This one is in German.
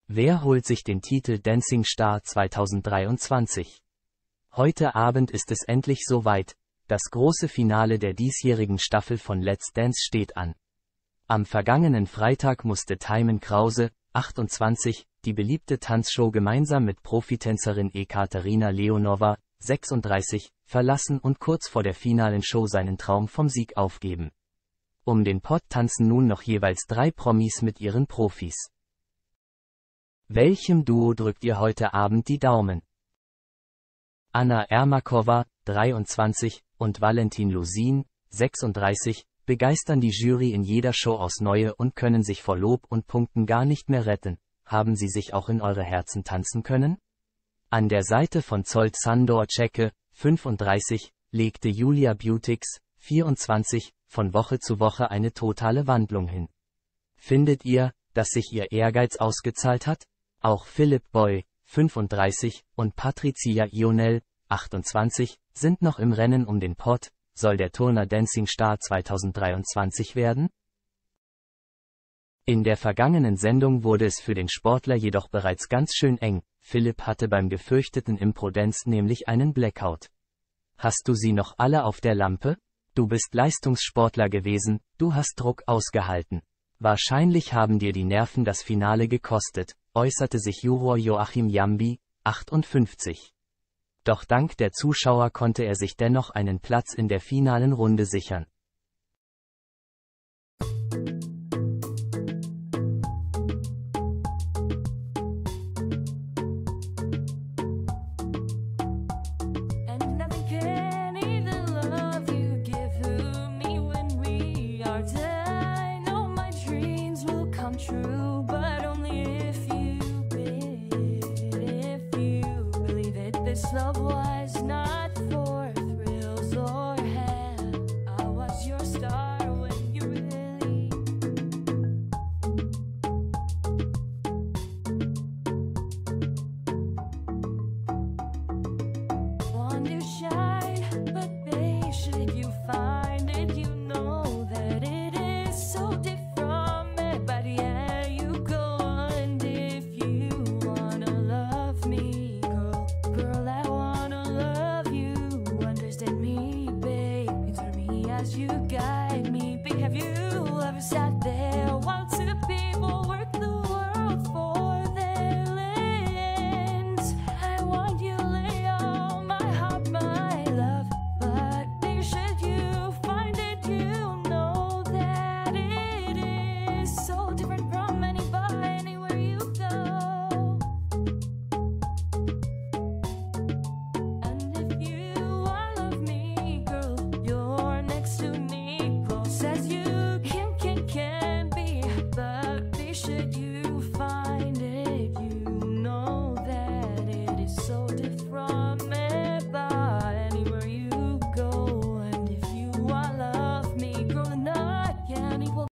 Wer holt sich den Titel Dancing Star 2023? Heute Abend ist es endlich soweit, das große Finale der diesjährigen Staffel von Let's Dance steht an. Am vergangenen Freitag musste Thymen Krause, 28, die beliebte Tanzshow gemeinsam mit Profitänzerin Ekaterina Leonova, 36, verlassen und kurz vor der finalen Show seinen Traum vom Sieg aufgeben. Um den Pott tanzen nun noch jeweils 3 Promis mit ihren Profis. Welchem Duo drückt ihr heute Abend die Daumen? Anna Ermakova, 23, und Valentin Lusin, 36, begeistern die Jury in jeder Show aufs Neue und können sich vor Lob und Punkten gar nicht mehr retten. Haben sie sich auch in eure Herzen tanzen können? An der Seite von Zsolt Sándor Cseke, 35, legte Julia Butix, 24, von Woche zu Woche eine totale Wandlung hin. Findet ihr, dass sich ihr Ehrgeiz ausgezahlt hat? Auch Philipp Boy, 35, und Patricia Ionel, 28, sind noch im Rennen um den Pott. Soll der Turner Dancing Star 2023 werden? In der vergangenen Sendung wurde es für den Sportler jedoch bereits ganz schön eng. Philipp hatte beim gefürchteten Impro-Dance nämlich einen Blackout. Hast du sie noch alle auf der Lampe? Du bist Leistungssportler gewesen, du hast Druck ausgehalten. Wahrscheinlich haben dir die Nerven das Finale gekostet, äußerte sich Juror Joachim Jambi, 58. Doch dank der Zuschauer konnte er sich dennoch einen Platz in der finalen Runde sichern. Love was not for thrills or hell. I was your star when you really want to shine, but patient you find it. You know that it is so different from it, but yeah, you go on if you wanna love me, girl. You guide me, but have you ever sat there while 2 people work the world for their lands? I want you lay on my heart, my love, but should you find it, you know that it is so different from anywhere you go. And if you love me, girl, you're next to me, close as you can be, but should you